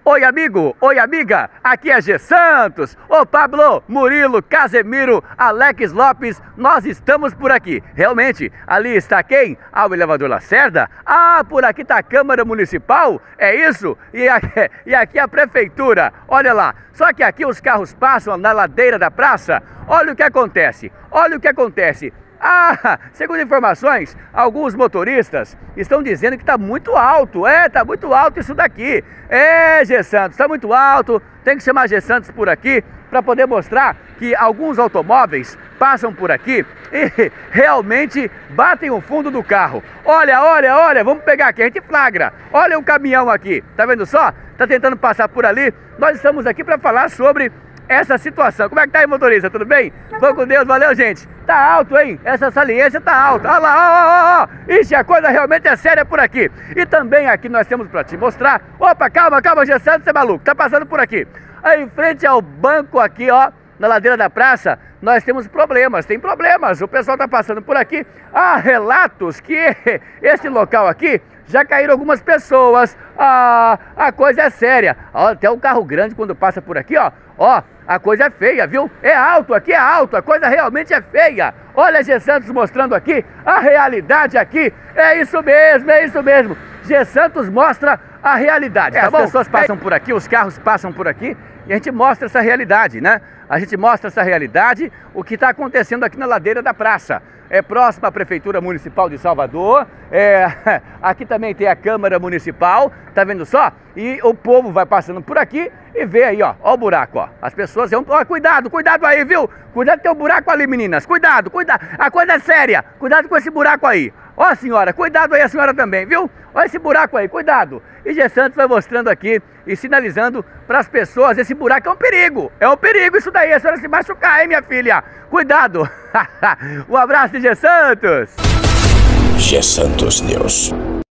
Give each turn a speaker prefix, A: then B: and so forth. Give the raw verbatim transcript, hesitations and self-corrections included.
A: Oi amigo, oi amiga, aqui é G Santos, ô Pablo, Murilo, Casemiro, Alex Lopes, nós estamos por aqui. Realmente, ali está quem? Ah, o elevador Lacerda? Ah, por aqui está a Câmara Municipal, é isso? E aqui, e aqui a Prefeitura, olha lá. Só que aqui os carros passam na ladeira da praça, olha o que acontece, olha o que acontece. Ah, segundo informações, alguns motoristas estão dizendo que está muito alto. É, está muito alto isso daqui. É, G Santos, está muito alto. Tem que chamar G Santos por aqui para poder mostrar que alguns automóveis passam por aqui e realmente batem o fundo do carro. Olha, olha, olha, vamos pegar aqui, a gente flagra. Olha o caminhão aqui, tá vendo só? Tá tentando passar por ali. Nós estamos aqui para falar sobre essa situação. Como é que tá aí, motorista? Tudo bem? Vamos com Deus, valeu, gente. Tá alto, hein? Essa saliência tá alta. Olha lá, ó, ó, ó. Ixi, a coisa realmente é séria por aqui. E também aqui nós temos pra te mostrar. Opa, calma, calma, G Santos, você é maluco. Tá passando por aqui. Aí em frente ao banco aqui, ó, na ladeira da praça, nós temos problemas, tem problemas. O pessoal tá passando por aqui. Há relatos que esse local aqui já caíram algumas pessoas. Ah, a coisa é séria. Ó, até um carro grande quando passa por aqui, ó. Ó, a coisa é feia, viu? É alto, aqui é alto, a coisa realmente é feia. Olha G Santos mostrando aqui a realidade aqui. É isso mesmo, é isso mesmo. G Santos mostra a realidade, é, tá bom? As pessoas passam por aqui, os carros passam por aqui e a gente mostra essa realidade, né? A gente mostra essa realidade, o que está acontecendo aqui na ladeira da praça. É próximo à Prefeitura Municipal de Salvador, é, aqui também tem a Câmara Municipal, tá vendo só? E o povo vai passando por aqui e vê aí, ó, ó o buraco, ó. As pessoas vão, ó, cuidado, cuidado aí, viu? Cuidado que tem um buraco ali, meninas, cuidado, cuidado, a coisa é séria, cuidado com esse buraco aí. Ó, senhora, cuidado aí a senhora também, viu? Olha esse buraco aí, cuidado. E G Santos vai mostrando aqui e sinalizando para as pessoas, esse buraco é um perigo, é um perigo isso daí, a senhora se machucar, hein, minha filha? Cuidado. Um abraço de G Santos.
B: G Santos News.